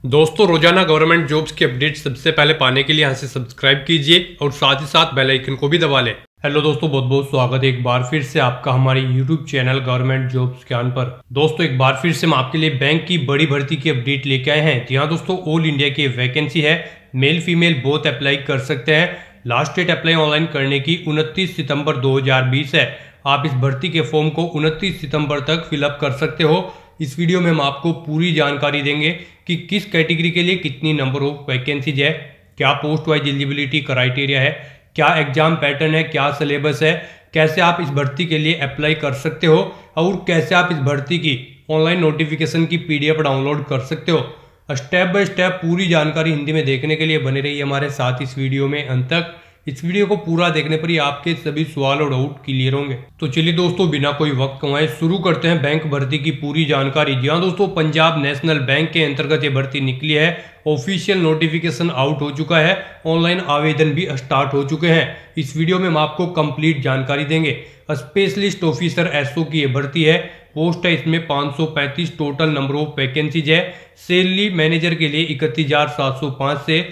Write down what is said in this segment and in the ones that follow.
दोस्तों रोजाना government jobs की अपडेट सबसे पहले पाने के लिए यहाँ से सब्सक्राइब कीजिए और साथ ही साथ बेल आइकन को भी दबा लें। हेलो दोस्तों, बहुत बहुत स्वागत है एक बार फिर से आपका हमारे यूट्यूब चैनल गवर्नमेंट जॉब्स ज्ञान पर। दोस्तों एक बार फिर से हम आपके लिए बैंक की बड़ी भर्ती की अपडेट लेके आए हैं। जी हाँ दोस्तों, ऑल इंडिया की वैकेंसी है, मेल फीमेल बोथ अप्लाई कर सकते हैं। लास्ट डेट अप्लाई ऑनलाइन करने की 29 सितंबर 2020 है। आप इस भर्ती के फॉर्म को 29 सितंबर तक फिलअप कर सकते हो। इस वीडियो में हम आपको पूरी जानकारी देंगे कि किस कैटेगरी के लिए कितनी नंबर ऑफ वैकेंसीज है, क्या पोस्ट वाइज एलिजिबिलिटी क्राइटेरिया है, क्या एग्जाम पैटर्न है, क्या सिलेबस है, कैसे आप इस भर्ती के लिए अप्लाई कर सकते हो और कैसे आप इस भर्ती की ऑनलाइन नोटिफिकेशन की पीडीएफ डाउनलोड कर सकते हो। स्टेप बाय स्टेप पूरी जानकारी हिंदी में देखने के लिए बने रहिए हमारे साथ इस वीडियो में अंत तक। इस वीडियो को पूरा देखने पर ही आपके सभी सवाल और डाउट क्लियर होंगे। तो चलिए दोस्तों, बिना कोई वक्त गंवाए शुरू करते हैं बैंक भर्ती की पूरी जानकारी। जी हाँ दोस्तों, पंजाब नेशनल बैंक के अंतर्गत ये भर्ती निकली है। ऑफिशियल नोटिफिकेशन आउट हो चुका है, ऑनलाइन आवेदन भी स्टार्ट हो चुके हैं। इस वीडियो में हम आपको कंप्लीट जानकारी देंगे। स्पेशलिस्ट ऑफिसर एसओ की ये भर्ती है। पोस्ट है इसमें 535, टोटल नंबर ऑफ वैकेंसीज है। सैलरी मैनेजर के लिए 31,705 से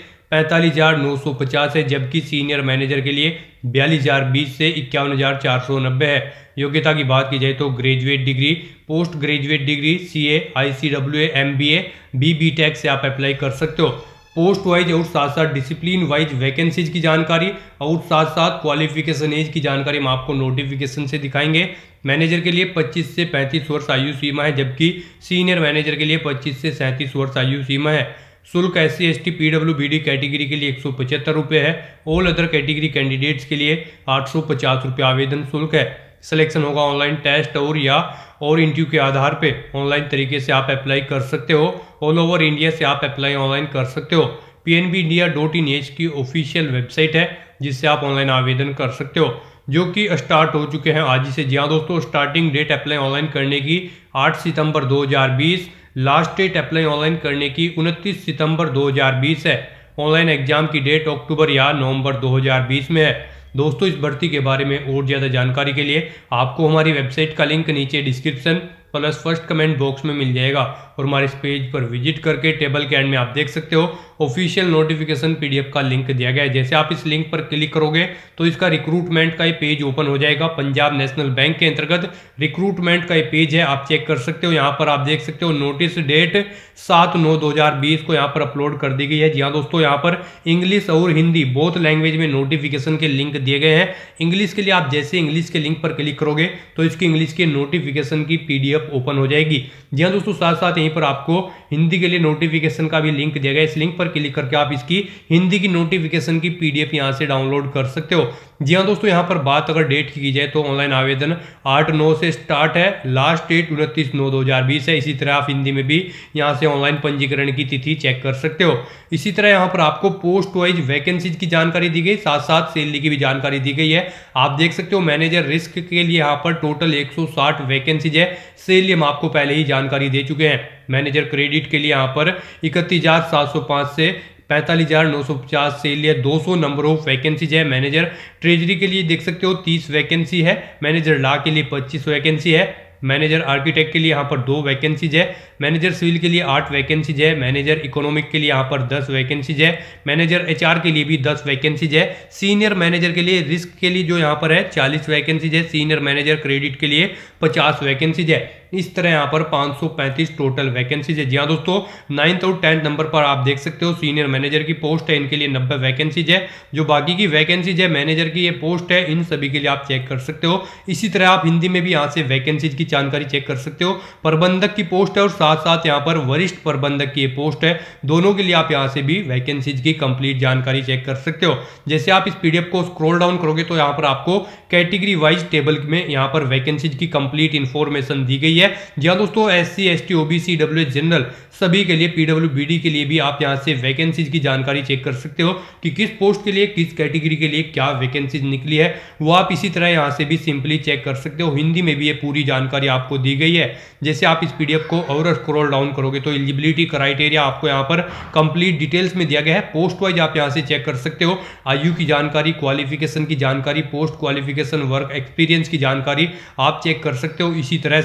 45,950 है, जबकि सीनियर मैनेजर के लिए 42,020 से 51,490 है। योग्यता की बात की जाए तो graduate degree, post graduate degree, CA, ICWA, MBA, B Tech से आप अप्लाई कर सकते हो। पोस्ट वाइज और साथ साथ डिसिप्लिन वाइज वैकेंसीज की जानकारी और साथ साथ क्वालिफिकेशन एज की जानकारी हम आपको नोटिफिकेशन से दिखाएंगे। मैनेजर के लिए 25 से 35 वर्ष आयु सीमा है, जबकि सीनियर मैनेजर के लिए 25 से 37 वर्ष आयु सीमा है। शुल्क SC ST PWBD कैटेगरी के लिए 175 रुपये है। ऑल अदर कैटेगरी कैंडिडेट्स के लिए 850 रुपये आवेदन शुल्क है। सिलेक्शन होगा ऑनलाइन टेस्ट और इंटरव्यू के आधार पे। ऑनलाइन तरीके से आप अप्लाई कर सकते हो। ऑल ओवर इंडिया से आप अप्लाई ऑनलाइन कर सकते हो। pnbindia.in की ऑफिशियल वेबसाइट है, जिससे आप ऑनलाइन आवेदन कर सकते हो, जो कि स्टार्ट हो चुके हैं आज ही से। जी हाँ दोस्तों, स्टार्टिंग डेट अप्लाई ऑनलाइन करने की 8 सितंबर 2020, लास्ट डेट अप्लाई ऑनलाइन करने की 29 सितंबर 2020 है। ऑनलाइन एग्जाम की डेट अक्टूबर या नवंबर 2020 में है। दोस्तों इस भर्ती के बारे में और ज़्यादा जानकारी के लिए आपको हमारी वेबसाइट का लिंक नीचे description plus first comment box में मिल जाएगा, और हमारे इस पेज पर विजिट करके टेबल के एंड में आप देख सकते हो ऑफिशियल नोटिफिकेशन पीडीएफ का लिंक दिया गया है। जैसे आप इस लिंक पर क्लिक करोगे तो इसका रिक्रूटमेंट का ये पेज ओपन हो जाएगा। पंजाब नेशनल बैंक के अंतर्गत रिक्रूटमेंट का ये पेज है, आप चेक कर सकते हो। यहाँ पर आप देख सकते हो नोटिस डेट 7/9/2020 को यहाँ पर अपलोड कर दी गई है। जी हाँ दोस्तों, यहाँ पर इंग्लिश और हिंदी बोथ लैंग्वेज में नोटिफिकेशन के लिंक दिए गए हैं। इंग्लिश के लिए आप जैसे इंग्लिश के लिंक पर क्लिक करोगे तो इसकी इंग्लिश के नोटिफिकेशन की पीडीएफ ओपन हो जाएगी। जी हाँ दोस्तों, साथ साथ यहीं पर आपको हिंदी के लिए नोटिफिकेशन का भी लिंक दिया गया है। इस लिंक पर क्लिक करके आप इसकी हिंदी की नोटिफिकेशन की पीडीएफ यहां से डाउनलोड कर सकते हो। जी हाँ दोस्तों, यहाँ पर बात अगर डेट की जाए तो ऑनलाइन आवेदन 8/9 से स्टार्ट है, लास्ट डेट 29/9/2020 है। इसी तरह आप हिंदी में भी यहाँ से ऑनलाइन पंजीकरण की तिथि चेक कर सकते हो। इसी तरह यहाँ पर आपको पोस्ट वाइज वैकेंसीज की जानकारी दी गई, साथ साथ सैलरी की भी जानकारी दी गई है। आप देख सकते हो मैनेजर रिस्क के लिए यहाँ पर टोटल 160 वैकेंसीज है। सैलरी हम आपको पहले ही जानकारी दे चुके हैं। मैनेजर क्रेडिट के लिए यहाँ पर 31,705 से 45,950 से लिए 200 नंबर ऑफ वैकेंसीज है। मैनेजर ट्रेजरी के लिए देख सकते हो 30 वैकेंसी है। मैनेजर लॉ के लिए 25 वैकेंसी है। मैनेजर आर्किटेक्ट के लिए यहाँ पर 2 वैकेंसीज है। मैनेजर सिविल के लिए 8 वैकेंसीज है। मैनेजर इकोनॉमिक के लिए यहाँ पर 10 वैकेंसीज है। मैनेजर HR के लिए भी 10 वैकेंसीज है। सीनियर मैनेजर के लिए रिस्क के लिए जो यहाँ पर है 40 वैकेंसीज है। सीनियर मैनेजर क्रेडिट के लिए 50 वैकेंसीज है। इस तरह यहाँ पर 535 टोटल वैकेंसीज है। जी हाँ दोस्तों, 9th और 10th नंबर पर आप देख सकते हो सीनियर मैनेजर की पोस्ट है, इनके लिए 90 वैकेंसीज है। जो बाकी की वैकेंसीज है मैनेजर की ये पोस्ट है, इन सभी के लिए आप चेक कर सकते हो। इसी तरह आप हिंदी में भी यहाँ से वैकेंसीज की जानकारी चेक कर सकते हो। प्रबंधक की पोस्ट है और साथ साथ यहाँ पर वरिष्ठ प्रबंधक की पोस्ट है। दोनों के लिए आप यहाँ से भी वैकेंसीज की कंप्लीट जानकारी चेक कर सकते हो। जैसे आप इस पीडीएफ को स्क्रॉल डाउन करोगे तो यहाँ पर आपको कैटेगरी वाइज टेबल में यहाँ पर वैकेंसीज की कंप्लीट इंफॉर्मेशन दी गई है। जी हाँ दोस्तों, SC ST OBC EWS general सभी के लिए, PWBD के लिए भी आप यहाँ से वैकेंसीज की जानकारी चेक कर सकते हो कि किस पोस्ट के लिए, किस कैटेगरी के लिए क्या वैकेंसीज निकली है। वो आप इसी तरह यहाँ से भी सिंपली चेक कर सकते हो। हिंदी में भी ये पूरी जानकारी आपको दी गई है। जैसे आप इस पीडीएफ को और स्क्रॉल डाउन करोगे तो एलिजिबिलिटी क्राइटेरिया आपको यहाँ पर कंप्लीट डिटेल्स में दिया गया है। पोस्ट वाइज आप यहाँ से चेक कर सकते हो। आयु की जानकारी, क्वालिफिकेशन की जानकारी, पोस्ट क्वालिफिकेशन, वर्क एक्सपीरियंस की जानकारी आप चेक कर सकते हो। इसी तरह से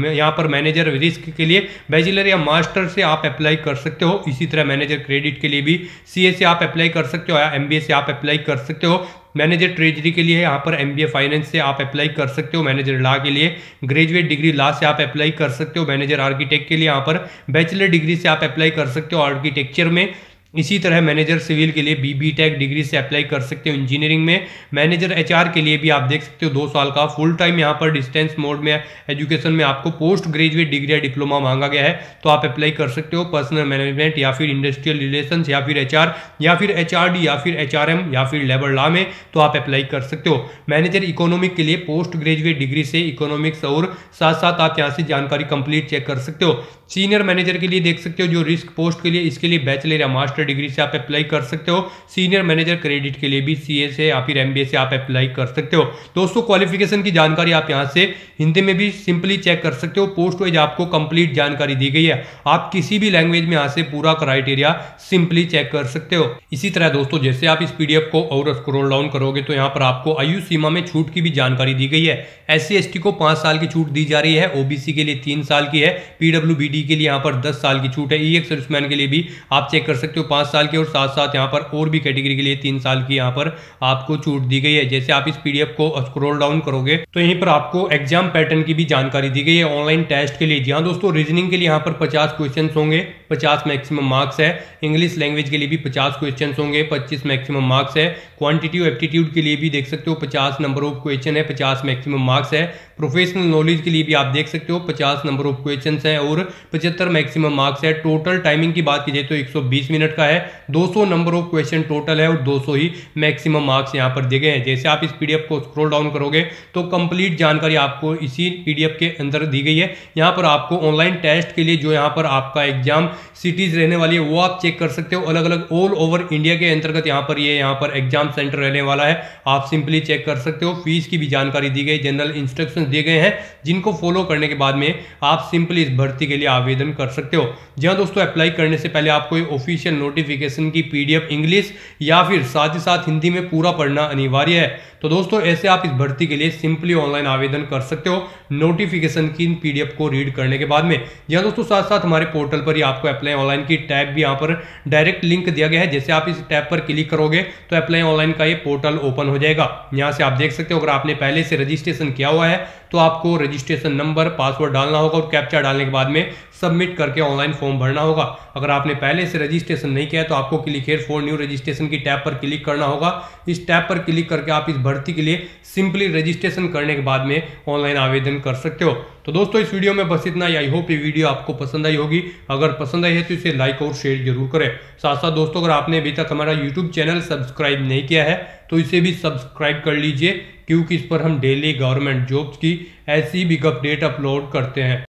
यहाँ पर मैनेजर रिस्क के लिए बैचलर या मास्टर से आप अप्लाई कर सकते हो। इसी तरह मैनेजर क्रेडिट के लिए भी सीए से आप अप्लाई कर सकते हो या एमबीए से आप अप्लाई कर सकते हो। मैनेजर ट्रेजरी के लिए यहाँ पर एमबीए फाइनेंस से आप अप्लाई कर सकते हो। मैनेजर लॉ के लिए ग्रेजुएट डिग्री लॉ से आप अप्लाई कर सकते हो। मैनेजर आर्किटेक्ट के लिए यहाँ पर बैचलर डिग्री से आप अप्लाई कर सकते हो आर्किटेक्चर में। इसी तरह मैनेजर सिविल के लिए बीबी टेक डिग्री से अप्लाई कर सकते हो इंजीनियरिंग में। मैनेजर एचआर के लिए भी आप देख सकते हो 2 साल का फुल टाइम यहाँ पर डिस्टेंस मोड में एजुकेशन में आपको पोस्ट ग्रेजुएट डिग्री या डिप्लोमा मांगा गया है, तो आप अप्लाई कर सकते हो। पर्सनल मैनेजमेंट या फिर इंडस्ट्रियल रिलेशंस या फिर एचआर या फिर एचआरडी या फिर एचआरएम या फिर लेबर लॉ में तो आप अप्लाई कर सकते हो। मैनेजर इकोनॉमिक के लिए पोस्ट ग्रेजुएट डिग्री से इकोनॉमिक्स और साथ साथ आप यहाँ से जानकारी कंप्लीट चेक कर सकते हो। सीनियर मैनेजर के लिए देख सकते हो जो रिस्क पोस्ट के लिए, इसके लिए बैचलर या मास्टर डिग्री से आप अप्लाई कर सकते हो। सीनियर मैनेजर क्रेडिट के लिए भी सीए से या फिर एमबीए से आप अप्लाई कर सकते हो। दोस्तों क्वालिफिकेशन की जानकारी आप यहां से हिंदी में भी सिंपली चेक कर सकते हो। पोस्ट वाइज आपको कंप्लीट जानकारी दी गई है, आप किसी भी लैंग्वेज में यहां से पूरा क्राइटेरिया सिंपली चेक कर सकते हो। इसी तरह दोस्तों जैसे आप इस पीडीएफ को और स्क्रॉल डाउन करोगे तो यहाँ पर आपको आयु सीमा में छूट की भी जानकारी दी गई है। SC/ST को 5 साल की छूट दी जा रही है, ओबीसी के लिए 3 साल की है, पीडब्ल्यूबीडी के लिए यहाँ पर 10 साल की छूट है, ईएक्स सर्विसमैन के लिए भी आप चेक कर सकते हो 5 साल की, और साथ साथ यहाँ पर और भी कैटेगरी के लिए 3 साल की यहाँ पर आपको छूट दी गई है। जैसे आप इस पीडीएफ को स्क्रॉल डाउन करोगे तो यहीं पर आपको एग्जाम पैटर्न की भी जानकारी दी गई है ऑनलाइन टेस्ट के लिए। जी हाँ दोस्तों, रीजनिंग के लिए यहाँ पर 50 क्वेश्चन होंगे, 50 मैक्सिमम मार्क्स है। इंग्लिश लैंग्वेज के लिए भी 50 क्वेश्चन होंगे, 25 मैक्सिमम मार्क्स है। क्वांटिटी एप्टीट्यूड के लिए भी देख सकते हो 50 नंबर ऑफ क्वेश्चन है, 50 मैक्सिमम मार्क्स है। प्रोफेशनल नॉलेज के लिए भी आप देख सकते हो 50 नंबर ऑफ क्वेश्चन है और 75 मैक्सिमम मार्क्स है। टोटल टाइमिंग की बात की जाए तो 120 मिनट का है, 200 नंबर ऑफ क्वेश्चन टोटल है और 200 ही मैक्सिमम मार्क्स यहाँ पर दिए गए हैं। जैसे आप इस पीडीएफ को स्क्रॉल डाउन करोगे तो कंप्लीट जानकारी आपको इसी पीडीएफ के अंदर दी गई है। यहाँ पर आपको ऑनलाइन टेस्ट के लिए जो यहाँ पर आपका एग्जाम सिटीज रहने वाली है वो आप चेक कर सकते हो। अलग अलग ऑल ओवर इंडिया के अंतर्गत यहाँ पर एग्जाम सेंटर रहने वाला है, आप सिंपली चेक कर सकते हो। फीस की भी जानकारी दी गई, जनरल इंस्ट्रक्शन दिए गए हैं जिनको फॉलो करने के बाद में आप सिंपली इस भर्ती के लिए आवेदन कर सकते हो। जी हाँ दोस्तों, अप्लाई करने से पहले आपको ऑफिशियल नोटिफिकेशन की पीडीएफ इंग्लिश या फिर साथ ही साथ हिंदी में पूरा पढ़ना अनिवार्य है। तो दोस्तों ऐसे आप इस भर्ती के लिए सिंपली ऑनलाइन आवेदन कर सकते हो नोटिफिकेशन की पीडीएफ को रीड करने के बाद में। जी हाँ दोस्तों, साथ साथ हमारे पोर्टल पर ही आपको अप्लाई ऑनलाइन की टैब भी यहाँ पर डायरेक्ट लिंक दिया गया है। जैसे आप इस टैब पर क्लिक करोगे तो अप्लाई ऑनलाइन का ये पोर्टल ओपन हो जाएगा। यहाँ से आप देख सकते हो अगर आपने पहले से रजिस्ट्रेशन किया हुआ है तो आपको रजिस्ट्रेशन नंबर, पासवर्ड डालना होगा और कैप्चा डालने के बाद में सबमिट करके ऑनलाइन फॉर्म भरना होगा। अगर आपने पहले से रजिस्ट्रेशन नहीं किया है तो आपको click here for new registration की टैब पर क्लिक करना होगा। इस टैब पर क्लिक करके आप इस भर्ती के लिए सिंपली रजिस्ट्रेशन करने के बाद में ऑनलाइन आवेदन कर सकते हो। तो दोस्तों इस वीडियो में बस इतना ही। आई होप ये वीडियो आपको पसंद आई होगी। अगर पसंद आई है तो इसे लाइक और शेयर जरूर करें। साथ साथ दोस्तों अगर आपने अभी तक हमारा यूट्यूब चैनल सब्सक्राइब नहीं किया है तो इसे भी सब्सक्राइब कर लीजिए, क्योंकि इस पर हम डेली गवर्नमेंट जॉब्स की ऐसी बिग अपडेट अपलोड करते हैं।